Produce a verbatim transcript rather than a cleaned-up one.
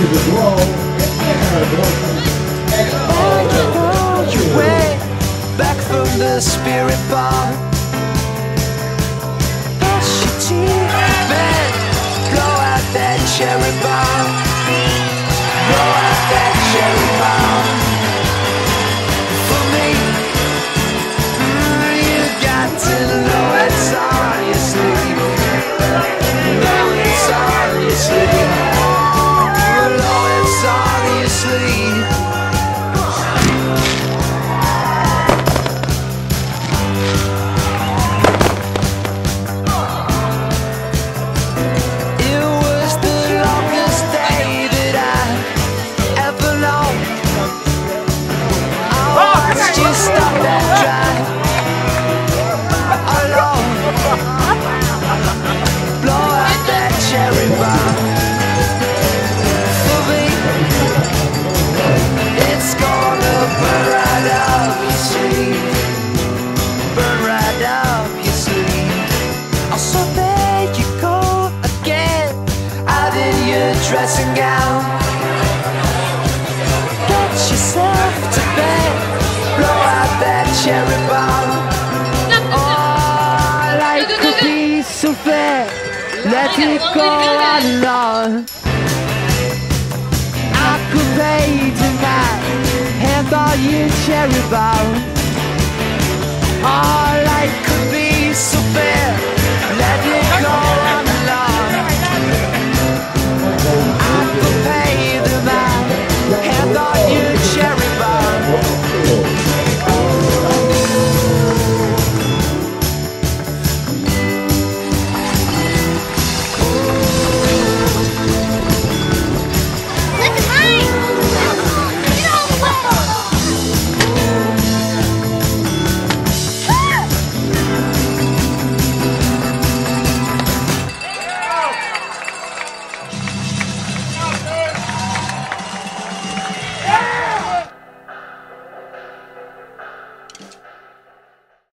Back from the spirit bar, brush your teeth, bed, blow out that cherry bomb, blow out that cherry bomb. For me, mm, you got to know it's on your sleeve, know it's on your sleeve, know it's on your sleeve. Dressing gown, get yourself to bed, blow out that cherry bomb. Oh, life could be so fair, let it go on and on. I could pay tonight, hand on you cherry bomb.